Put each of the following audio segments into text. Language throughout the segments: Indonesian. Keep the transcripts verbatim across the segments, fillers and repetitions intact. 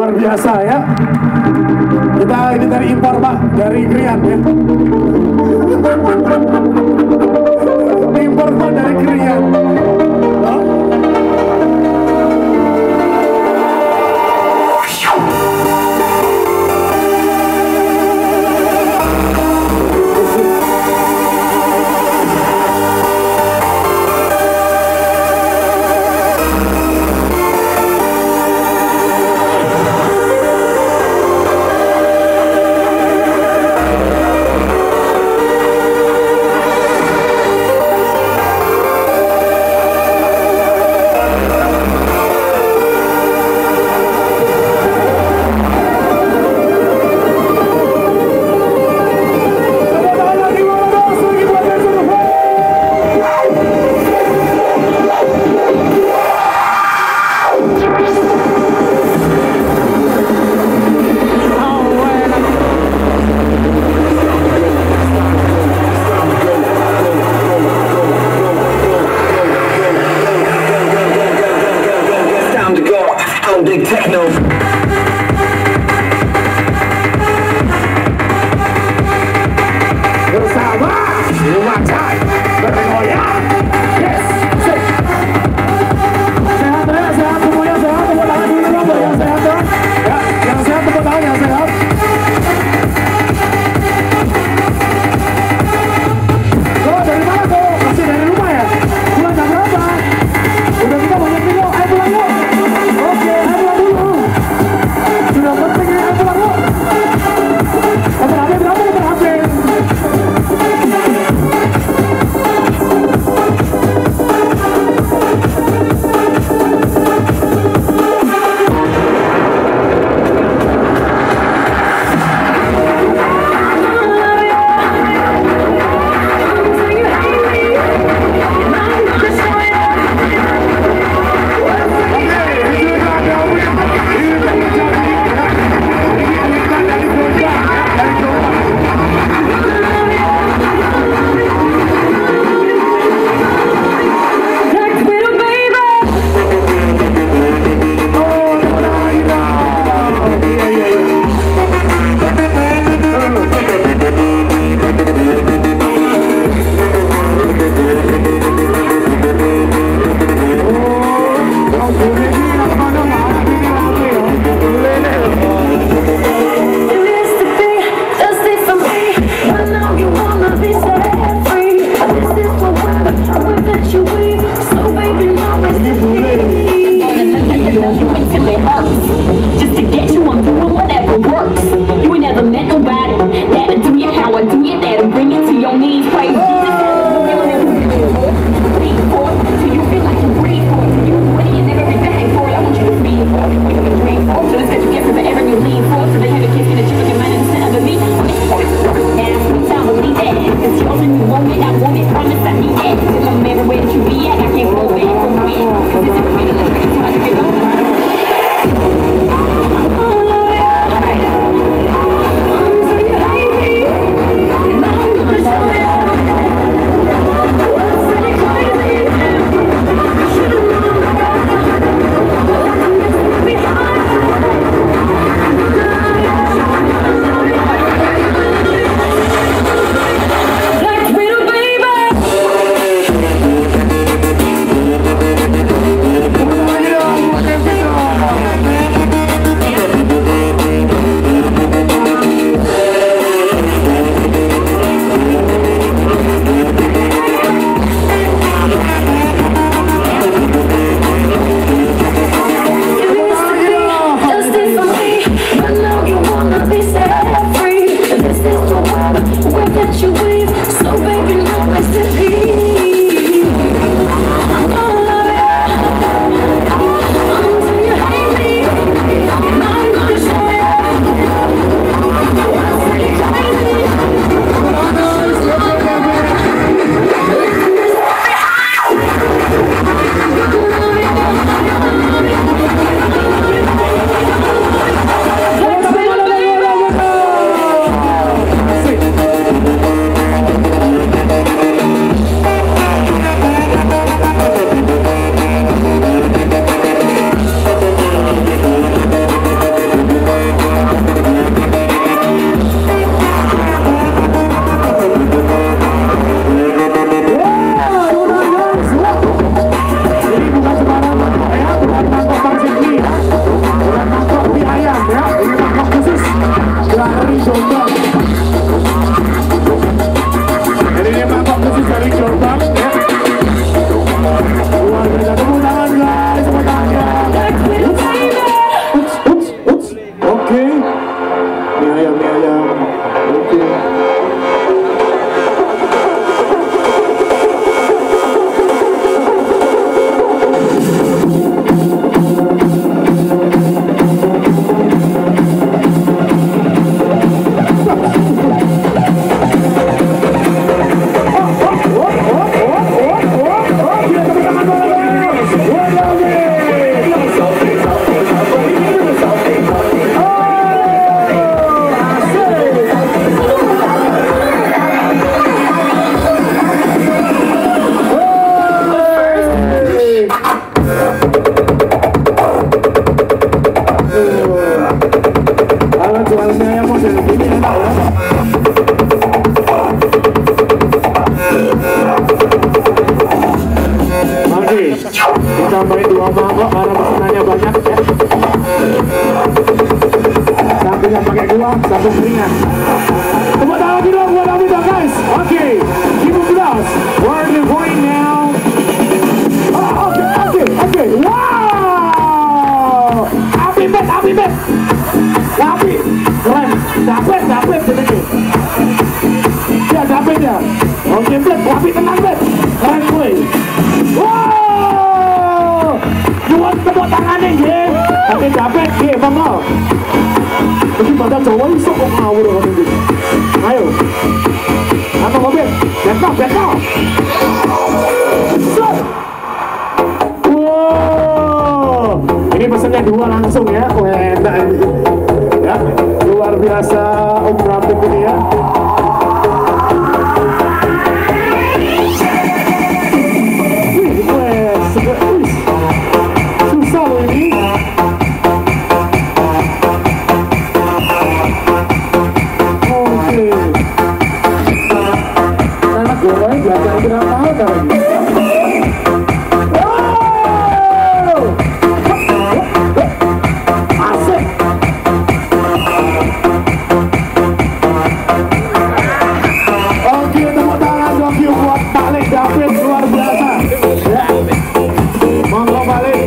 luar biasa ya. Kita ini dari impor Pak, dari Krian ya. Impor Pak dari Krian. Oh. Big techno. Bersama Wacan bergoyang. Yes. Sehat ya, sehat semuanya, sehat. Tepuk tangan dulu dong, yang sehat dong. Ya, yang sehat tepuk tangan, yang sehat. Kok dari mana kok? Masih dari rumah ya? Pulang jam berapa? Udah kita banyak video, ayo pulang yuk. Oke, ayo pulang dulu. Satu keringat. Tepuk tangan lagi dong buat David dong guys. Oke, lima belas. Where are you going now? Oh, oke, oke, oke. Wow. Api bet, api bet. Api. Keren. Dapat, dapat betul. Ya, dapat ya. Oke, bet. Api tenang bet. Keren gue. Wow. Buat tepuk tangannya ya. Tapi dapat ya, mama. Tapi pada cowok isok kok ngawur kamu ini. Ayo. Apa mobil? Bekal, bekal. Set. Wow. Ini pesannya dua langsung ya. Oh enak ini. Ya, luar biasa Om Rafiq ini ya. Wih, wes, wih. Susah loh ini. Belajar berapa tahun lagi? Wow! Asik! Oke, tepuk tangan dong buat Balik David, luar biasa. Ya. Monggo balik.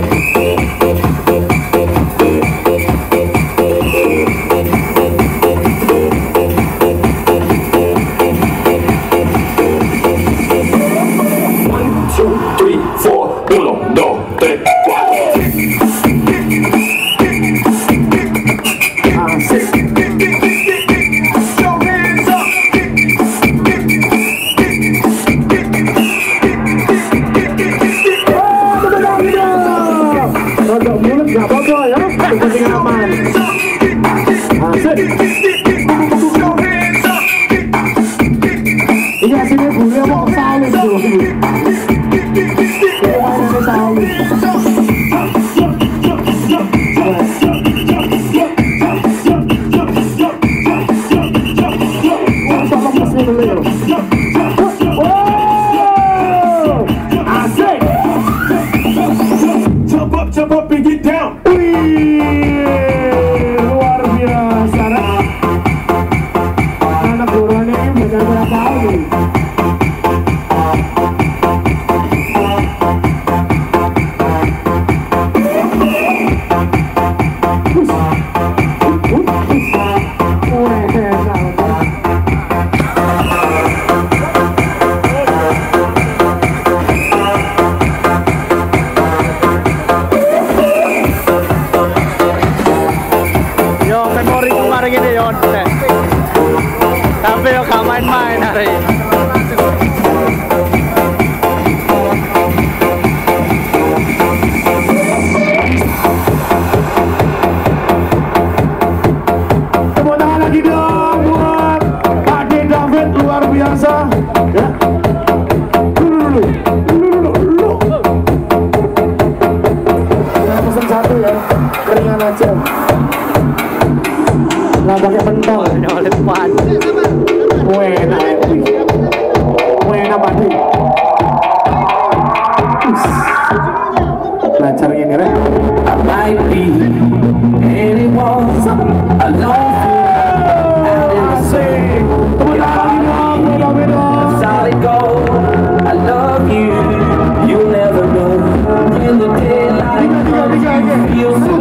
Iya sini gue mau salin dulu. Kita mau salin. Asik. Jump up, jump up and get down. Luar biasa. Anak buruan ini belajar berapa tahun? Tapi yo gak main-main hari. Tepuk tangan lagi dong buat Pak David, luar biasa. Ya. Dulu dulu, dulu dulu, dulu. Ya pesan satu ya, keringan aja. Nggak pakai pentol. Nyolet pan. Weh, enak ya. Weh, enak banget. Belajar gini, Rek. Might be anyone alone. Asik. Tepuk tangan dong, David dong. Solid gold. I love you. You'll never know. In the daylight, Tiga, tiga, tiga. feels so